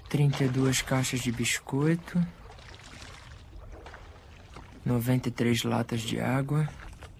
32 caixas de biscoito. 93 latas de água.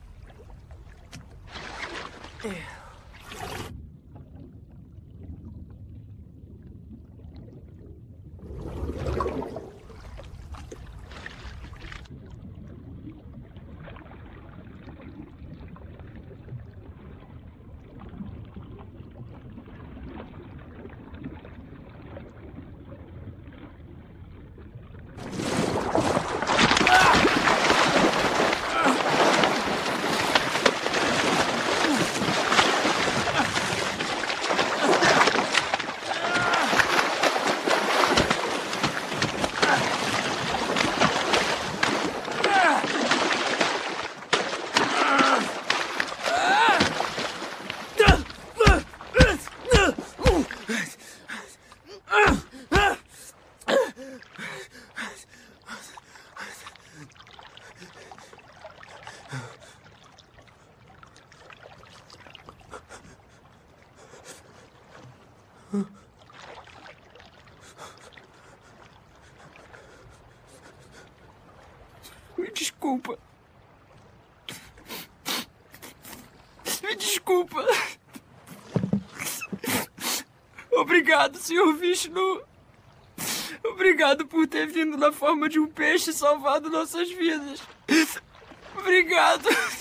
Me desculpa. Me desculpa. Obrigado, Sr. Vishnu. Obrigado por ter vindo na forma de um peixe e salvado nossas vidas. Obrigado.